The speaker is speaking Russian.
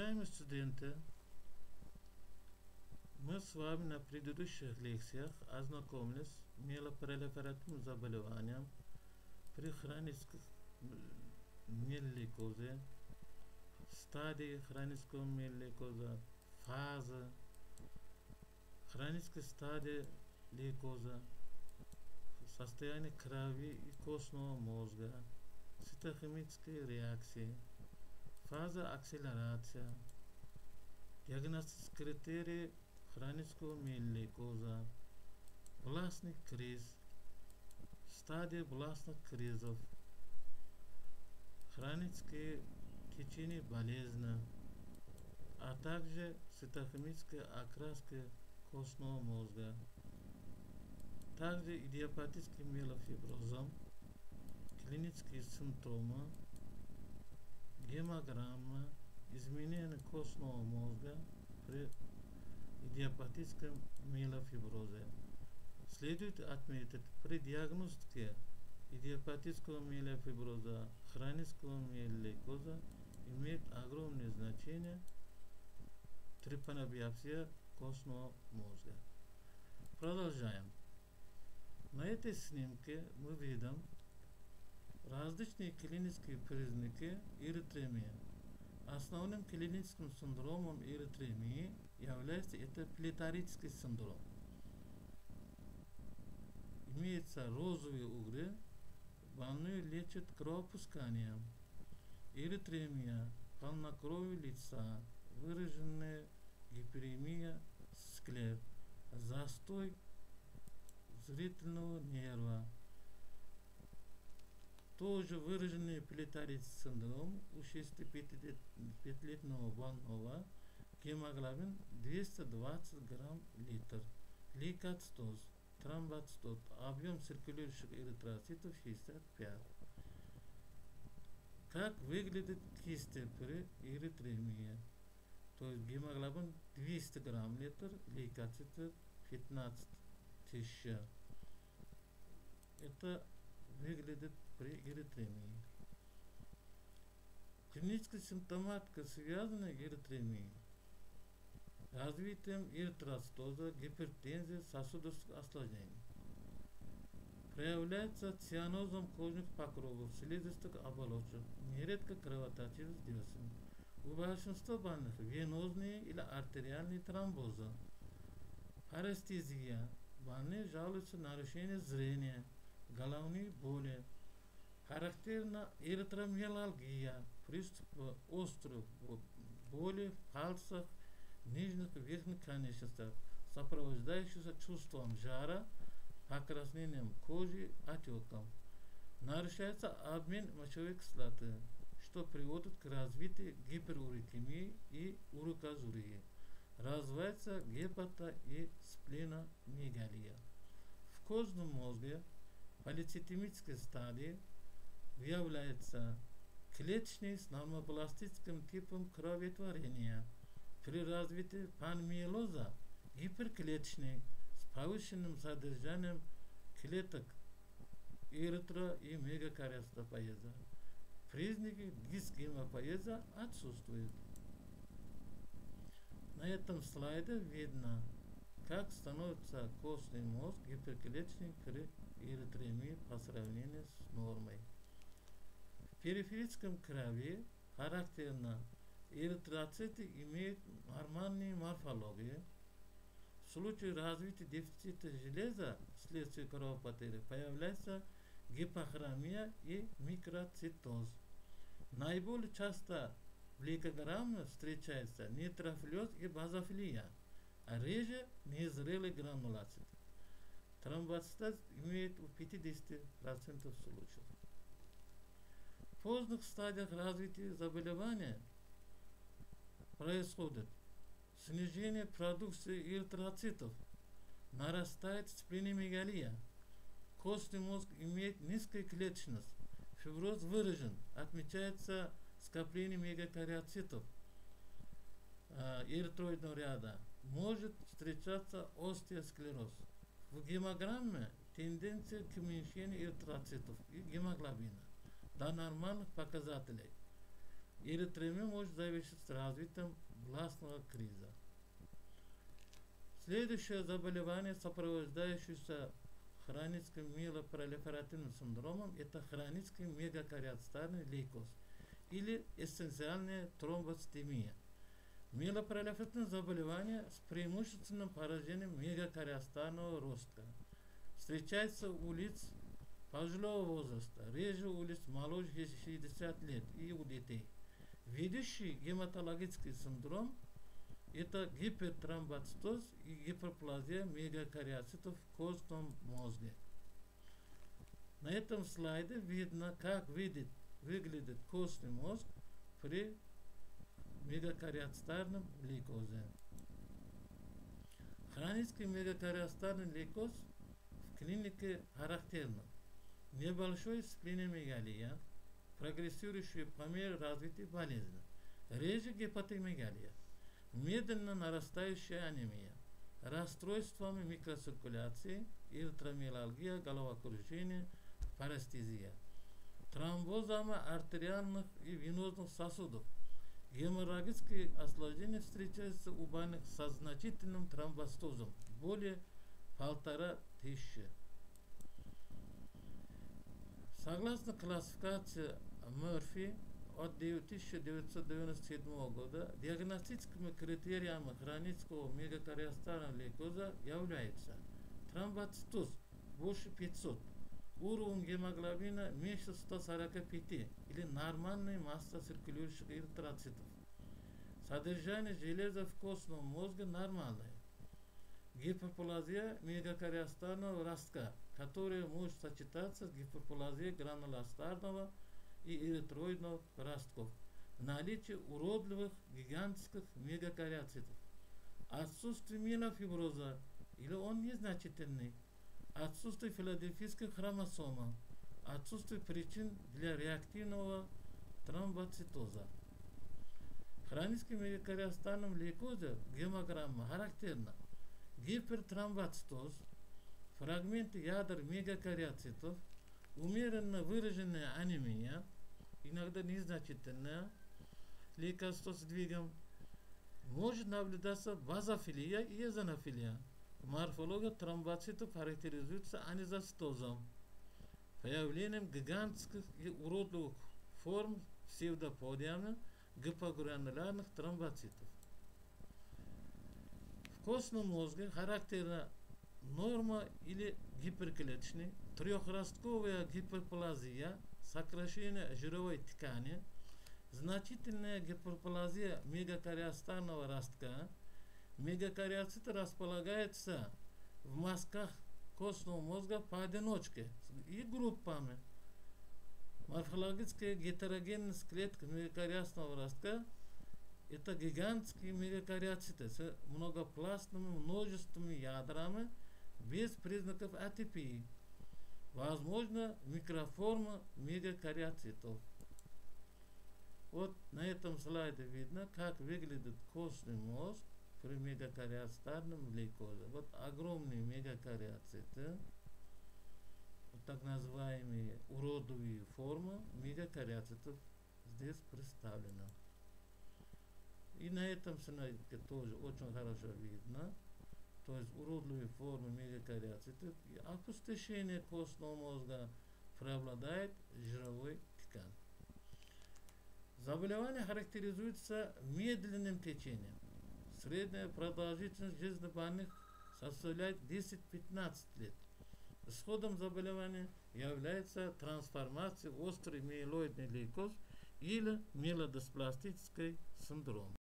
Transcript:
Уважаемые студенты, мы с вами на предыдущих лекциях ознакомились с миелопролиферативным заболеванием при хронической миелликозе, стадии хронического миелликоза, фазы, хронической стадии лейкоза, состояние крови и костного мозга, цитохимические реакции, фаза акселерация, диагностические критерии хронического миелликоза, властный криз, стадии властных кризов, хронические течения болезни, а также цитохимическая окраска костного мозга, также идиопатический миелофиброзом, клинические симптомы, гемограмма, изменение костного мозга при идиопатическом миелофиброзе. Следует отметить, при диагностике идиопатического миелофиброза, хронического миелликоза имеет огромное значение трепанобиопсия костного мозга. Продолжаем. На этой снимке мы видим различные клинические признаки эритремии. Основным клиническим синдромом эритремии является это плетарический синдром. Имеются розовые угли, больной лечит кровопусканием. Эритремия, полнокровие лица, выраженная гиперемия склер, застой зрительного нерва. Тоже выраженный плетарический синдром у 65-летнего больного, гемоглобин 220 грамм литр, лейкоцитоз, тромбоцитоз, объем циркулирующих эритроцитов 65. Как выглядит кисти при эритремии? То есть гемоглобин 200 грамм литр, лейкоциты 15 тысяч. Это выглядит при эритремии. Клиническая симптоматика связана с эритремией, развитием эритроцитоза, гипертензии, сосудистых осложнений. Проявляется цианозом кожных покровов, слизистых оболочек, нередко кровоточивость десен. У большинства больных венозные или артериальные тромбозы. Парестезия. Больные жалуются на нарушение зрения, головные боли. Характерна эритромиалгия, приступ острых боли в пальцах, нижних и верхних конечностях, сопровождающихся чувством жара, покраснением кожи, отеком. Нарушается обмен мочевой кислоты, что приводит к развитию гиперурикемии и урикозурии. Развивается гепато- и спленомегалия. В костном мозге полицитемической стадии выявляется клеточный с нормопластическим типом кроветворения. При развитии панмиелоза гиперклеточный с повышенным содержанием клеток эритро- и мегакариостопоеза. Признаки дисгемопоеза отсутствуют. На этом слайде видно, как становится костный мозг гиперклеточный при эритремии по сравнению с нормой. В периферическом крови характерно эритроциты имеют нормальную морфологию. В случае развития дефицита железа вследствие кровопотери появляется гипохромия и микроцитоз. Наиболее часто в лейкограмме встречается нейтрофилез и базофилия, а реже незрелый гранулоцит. Тромбоцитоз имеет у 50% случаев. В поздних стадиях развития заболевания происходит снижение продукции эритроцитов, нарастает спленомегалия, костный мозг имеет низкую клеточность, фиброз выражен, отмечается скопление мегакариоцитов эритроидного ряда, может встречаться остеосклероз. В гемограмме тенденция к уменьшению эритроцитов и гемоглобина до нормальных показателей. эритроми может зависеть с развитием властного криза. Следующее заболевание, сопровождающееся хроническим миелопролиферативным синдромом, это хронический мегакариоцитарный лейкоз или эссенциальная тромбоцитемия. Миелопролиферативное заболевание с преимущественным поражением мегакариоцитарного роста. Встречается у лиц пожилого возраста, реже у лиц моложе 60 лет и у детей. Ведущий гематологический синдром – это гипертромбоцитоз и гиперплазия мегакариоцитов в костном мозге. На этом слайде видно, как выглядит костный мозг при мегакариоцитарном лейкозе. Хронический мегакариоцитарный лейкоз в клинике характерно. Небольшой сплиномегалия, прогрессирующая по мере развития болезни, реже гепатомегалия, медленно нарастающая анемия, расстройствами микроциркуляции, эритромиалгия, головокружение, парестезия, тромбозами артериальных и венозных сосудов. Геморрагические осложнения встречаются у больных со значительным тромбоцитозом, более 1500. Согласно классификации Мерфи от 1997 года, диагностическими критериями хронического мегакариоцитарного лейкоза являются тромбоцитоз больше 500, уровень гемоглобина меньше 145 или нормальная масса циркулирующих эритроцитов. Содержание железа в костном мозге нормальное. Гиперплазия мегакариоцитарного ростка, которая может сочетаться с гиперплазией гранулоцитарного и эритроидных ростков. Наличие уродливых гигантских мегакариоцитов. Отсутствие миелофиброза или он незначительный. Отсутствие филадельфийской хромосомы. Отсутствие причин для реактивного тромбоцитоза. Хронический мегакариоцитарном лейкозе гемограмма характерна. Гипертромбоцитоз, фрагменты ядер мегакариоцитов, умеренно выраженная анемия, иногда незначительная, лейкоцитоз сдвигом, может наблюдаться базофилия и эозинофилия. Морфология тромбоцитов характеризуется анизоцитозом, появлением гигантских и уродливых форм псевдоподиумных гипогранулярных тромбоцитов. В костном мозге характерна норма или гиперклеточный, трехростковая гиперплазия, сокращение жировой ткани, значительная гиперплазия мегакариоцитарного ростка. Мегакариоциты располагаются в мазках костного мозга поодиночке и группами. Морфологическая гетерогенность клеток мегакариоцитарного ростка – это гигантские мегакариоциты с многопластными множественными ядрами без признаков атипии. Возможно, микроформа мегакариоцитов. Вот на этом слайде видно, как выглядит костный мозг при мегакариоцитарном лейкозе. Вот огромные мегакариоциты, вот так называемые уродливые формы мегакариоцитов здесь представлены. И на этом слайде тоже очень хорошо видно, то есть уродливые формы мегакариоцитов и опустошение костного мозга преобладает жировой ткань. Заболевание характеризуется медленным течением. Средняя продолжительность жизни больных составляет 10-15 лет. Исходом заболевания является трансформация острый миелоидный лейкоз или миелодиспластический синдром.